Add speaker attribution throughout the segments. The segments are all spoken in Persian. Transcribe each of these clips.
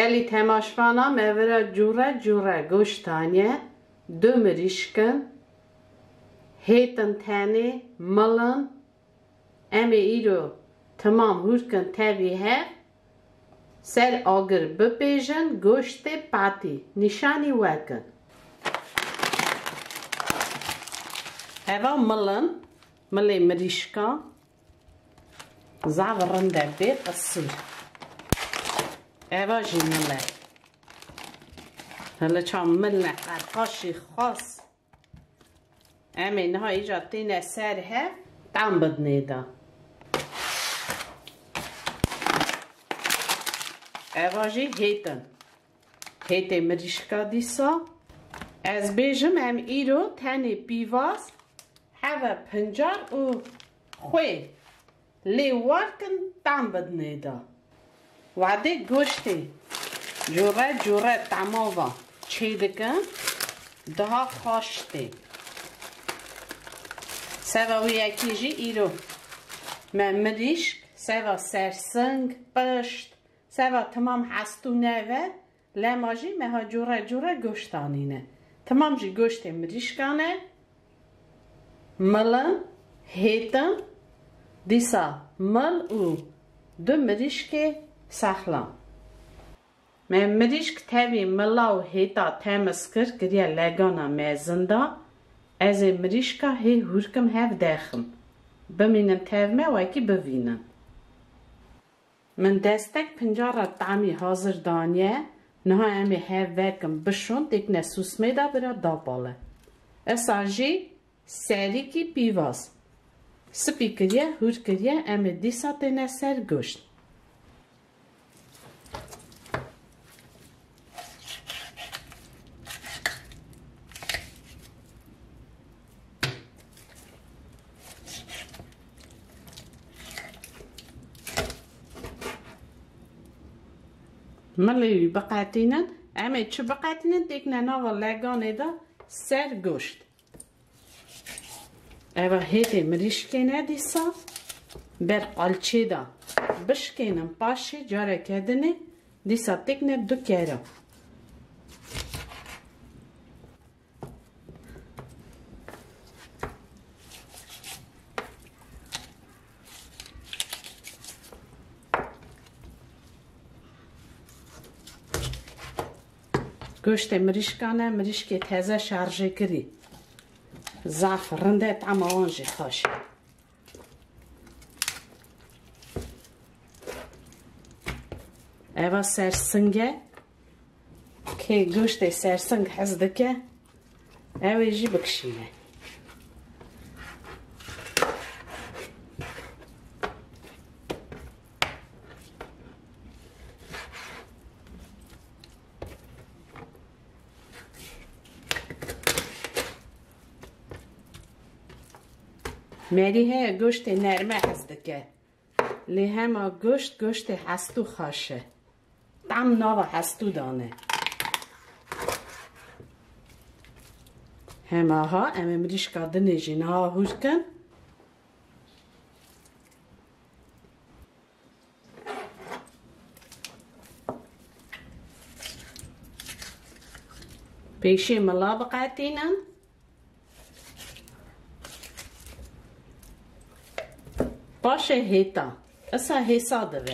Speaker 1: گلی تماشوانا مورا جوره گوشتانیه 2 مریشکن هیتن تانی ملن امی ایرو تمام هورکن تاوی هف سر آگر بپیجن گوشت پاتی نشانی وکن هوا ملی مریشکا زاورنده بی قصور هوا جی ملی هلا چون ملنه قرقاشی خاص امی نها ایجا تینه سر هف دم بدنیده اواجی هیتن مریشکا دیسا از بیجم ام ایرو تنی پیواز هوا پنجار و خوی لیوارکن دم بدنیده وعده گوشتی جوره تماوا چیدکن ده خواشتی سوا و یکیجی ایرو من مریشک سوا سرسنگ پشت سوا تمام هستو نوه لماجی مها جوره گوشتانینه تمام جی گوشت مریشکانه ملن هیتن دیسا مل و 2 مریشک سخلان من مریشک تاوی ملا و هیتا تمس کر گریا لگانا میزنده از مریشکا هی هورکم هف داخم بمینم تاومه و اکی بوینم من دستک پنجاره طعمی حاضر دانیه نها امی هف وکم بشون دیک نسوس میده برا داباله اساجی سری کی پیواز سپی کریه هور کریه امی دیسا تینه سر گوشت ملی بقاتینن امی چه بقاتینن دیک نناوا لگانه دا سر گوشت اوه هیتی مریشکینه دیسا بر قلچه دا بشکینم پاشه جاره کدنه دیسا تکنه 2 کره گوشت مریشکانه مریشکی تازه شارژه کری زعفرنده طعم آنجی خوش ایوا سرسنگه که گوشت سرسنگ حزدکه ایوا جی بکشینه مری ها گوشت نرمه هستکه لی همه گوشت هستو خاشه طعم ناوا هستو دانه همه ها اما مریشکا دنیجین ها هور کن پیشی ملا بقاتینن باشه هیتا اسا هیسا دوه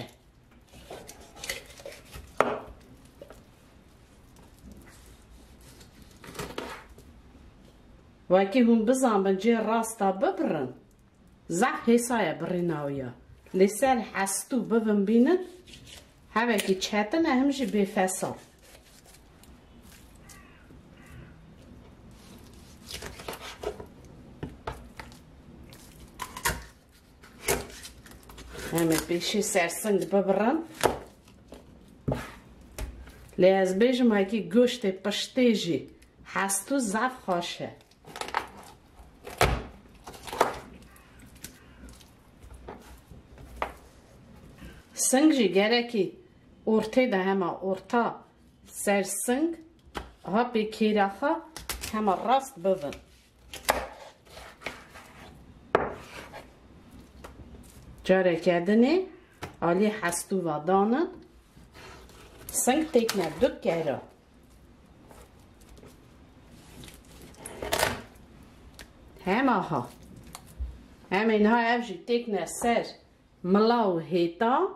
Speaker 1: وکی هم بزن جه راستا ببرن زح هیسای بریناویا لسر حستو ببن بینن هوکی چهتن همجی بفصل همه بیشی سرسنگ ببرن لی از بیجم اگه گوشت پشتیجی هستو زف خوشه سنگجی گرکی ارته ده همه ارتا سرسنگ ها بکیره ها همه راست ببن جاره کردنه آلی هستو و دانن Sınk tekne dük geri. Hem aha. Hem اینها evji tekne ser ملاو هیتا.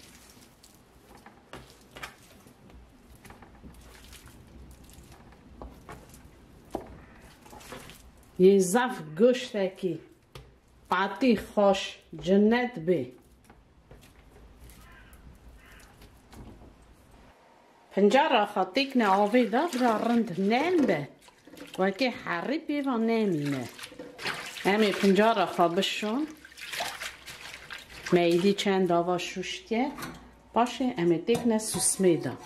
Speaker 1: یه زف گوشته کی پاتی خوش جنت بی. پنجره خاطیک نه آوی دا برا رند نیم به و که حری بیوان نمینه. همی پنجره خوابشون میدی چند آوا شوشتیه باشه امی دیک نه سوسمی دا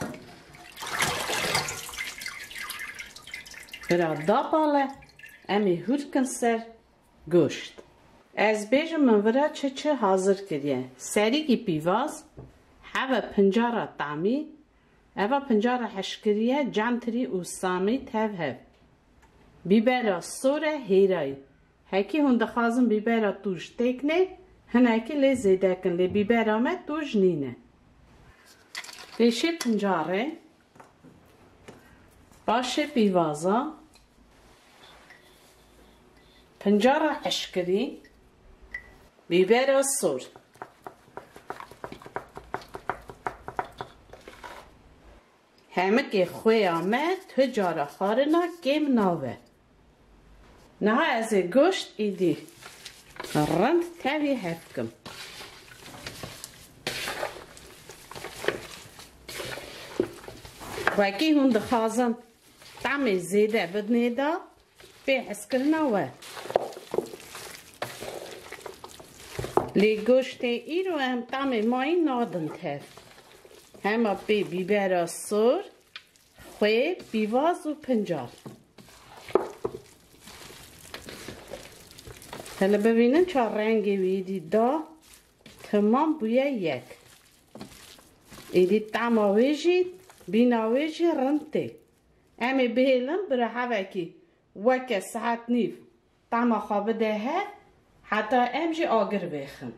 Speaker 1: برا دا باله امی هورکن سر گوشت. از بیجم من ورا چه حاضر کریه سری کی پیواز هوا پنجره تامی اوا پنجره حشکریه جانتری و سامی تف بیبرا سوره هیرای هکی هنده خازم بیبرا توش تکنه هنکی لی زیده کن لی بیبرا مه توش نینه پیشه پنجره باشه پیوازا پنجره حشکری بیبرا سور همه که خوی آمد تو جاره خارنا گم ناوه نه از گوشت ایدی رند تاوی هفکم وکی هند خازم تامی زیده بدنی دا به حسکر نوه لی گوشت ای رو هم تامی مای نادن تف همه بی بیبرا سور خوی بیواز و پنجار حالا ببینن چه رنگی ویدی دا تمام بویه یک ایدی تماویجی بیناویجی رنده امی بهلن برای هوکی وکه ساعت نیف تما خواب ده حتی امجی آگر بخم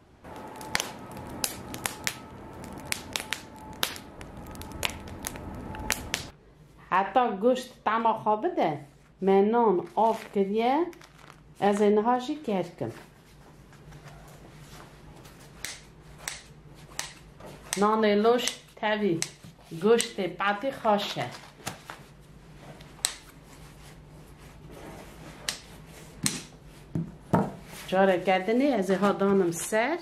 Speaker 1: حتی گوشت تما خواب ده منان آف کریه از اینهاشی کردم نان لوش تاوی گوشت پاتی خوشه جاره کردنی از اینها دانم سر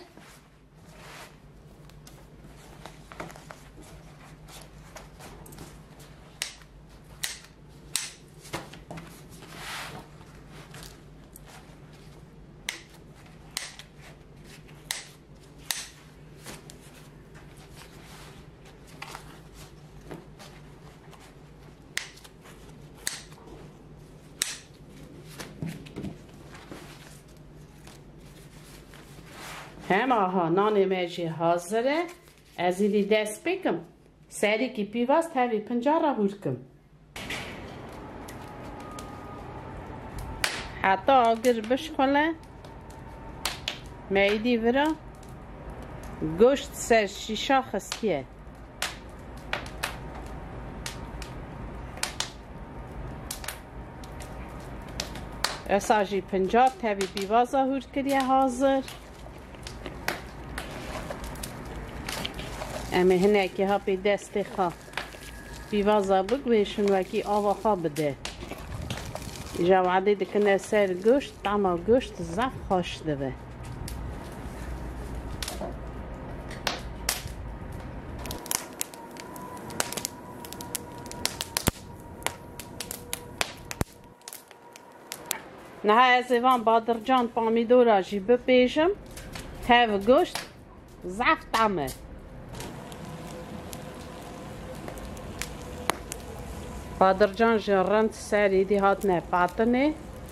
Speaker 1: هم آها نان میجی حاضره از ایدی دست بکم سری کی پیواز تاوی پنجاره هورکم حتی آگر بشخوله میدی ورا گوشت سر شیشا خستیه اساجی پنجاب تاوی پیواز هور کریه حاضر اما هنه که ها پی دستی خواه بیوازا بگویشون وکی آوا خواه بده ایجا وعده دکنه سر گوشت طعم گوشت زف خوش دوه نه از ایوان بادرجان پامیدورا جی بپیشم تاو گوشت زف طعمه بادرجان جرند سری دی هات نه پاتنه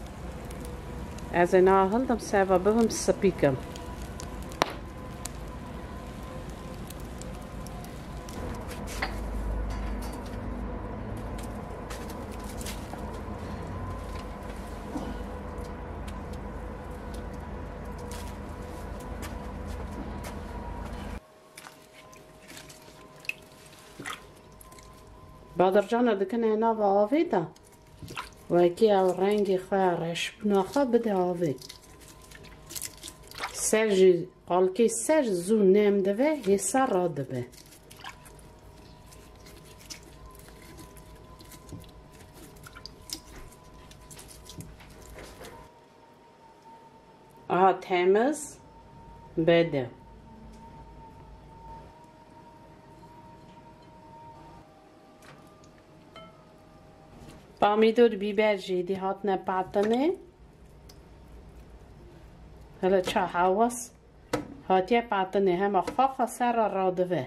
Speaker 1: از اینا هلدم سوا بهم سپیکم بادرجان دکنه اینا و آوی دا و اکی او رنگی خواه رشبنا خواه بده آوی سر جی قالکی سر زو نیم دوه حسا را دوه آها تمیز بده پامیدور بیبر جیدی هاتنه پاتنه هلا چه حواس هاتیه پاتنه همه خاخ سر را دوه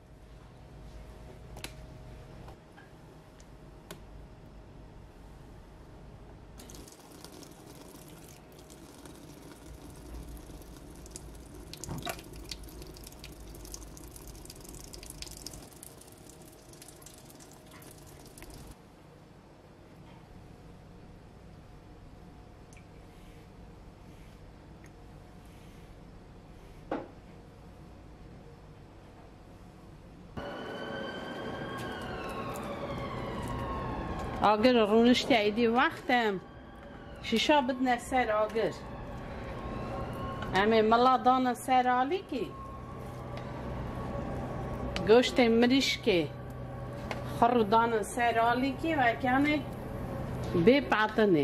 Speaker 1: آگر رونشتی ایدی وقتم شیشا بدنه سر آگر همه ملا دانه سر آلی کی گوشت مریشکه خرو دانه سر آلی کی و کنه بی پاتنه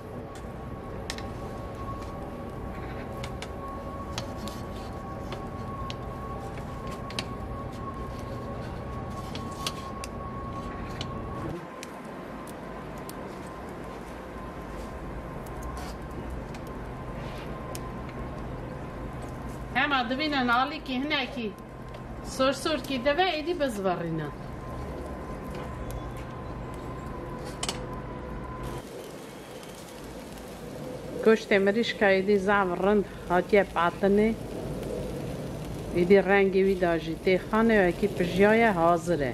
Speaker 1: همه دوینن آلی که هنه که سور که دوه ایدی بزورینن گوشت مریشکه ایدی زورند هاتیه پاتنه ایدی رنگی وی داجی تیخانه و اکی پجیای حاضره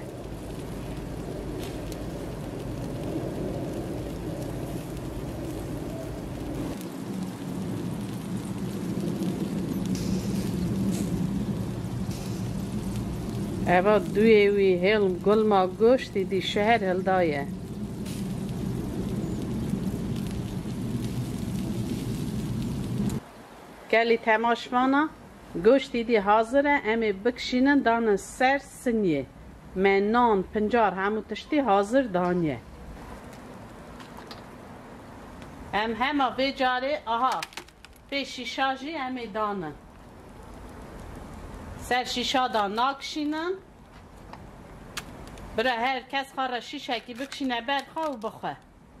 Speaker 1: اوا دوی وی هلم گل ما گوشتی دی شهر هلدایه کلی تماشمانا گوشتی دی حاضره امی بکشینن دانه سر سنیه من نان پنجار همو تشتی حاضر دانیه همه بجاره آها به شیشاجی امی دانه سر شیشا دا ناکشینن برای هر کس خواه شیشه که بکشینه برخواه و بخواه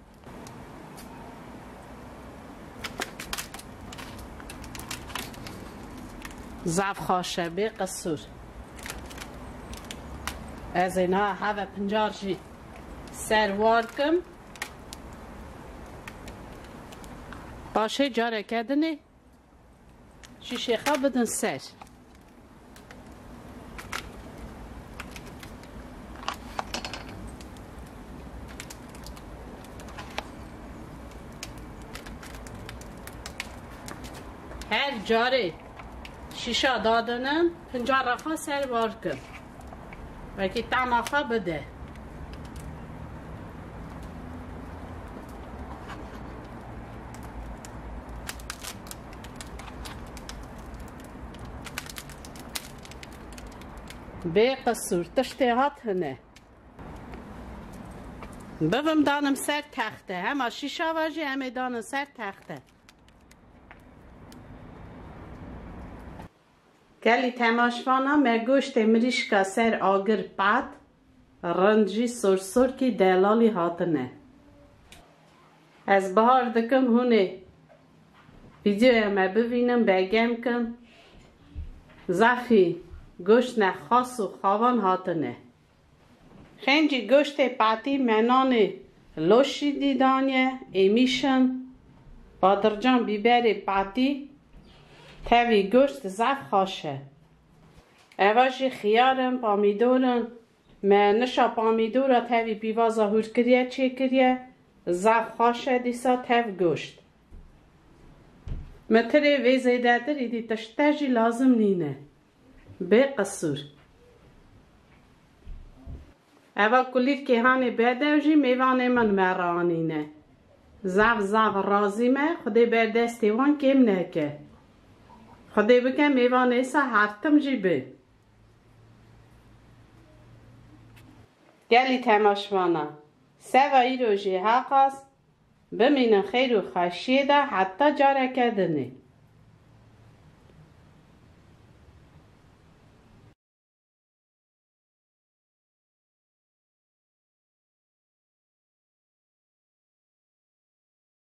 Speaker 1: زف خواشه بی قصور از اینها هوا پنجار جی سر وارکم باشه جاره کردنه شیشه خواه بدن سر هر جاره شیشه دادنم پنجار رخوا سر بار کن و که تماخا بده به قصور تشتی هات هنه ببم دانم سر تخته همه شیشه واجی همه دانم سر تخته کلی تماشوانا من گوشت مریشکا سر آگر پات رنجی سور کی دلالی هاتنه از بهار دکم هونه ویدیو ما ببینم بگم کم زفی گوشت نه خاص و خوان هاتنه خنجی گوشت پاتی منان لوشی دیدانیه ایمیشن بادرجان بیبر پاتی تاوی گوشت زف خاشه اواشی خیارم پامیدورم من نشا پامیدورا تاوی پیوازا هور کریه چه کریه زف خاشه دیسا تاو گوشت متره وی زیده در ایدی تشتاجی لازم نینه به قصور اوا کلید که هانی بده جی میوان من مرانینه زف رازی ما خدای بردستی وان کم نکه خدای بکن میوان ایسا هرتم جی بی گلی تماشوانا سوایی رو جی حقاس بمینن خیر و خشیده حتی جاره کردنی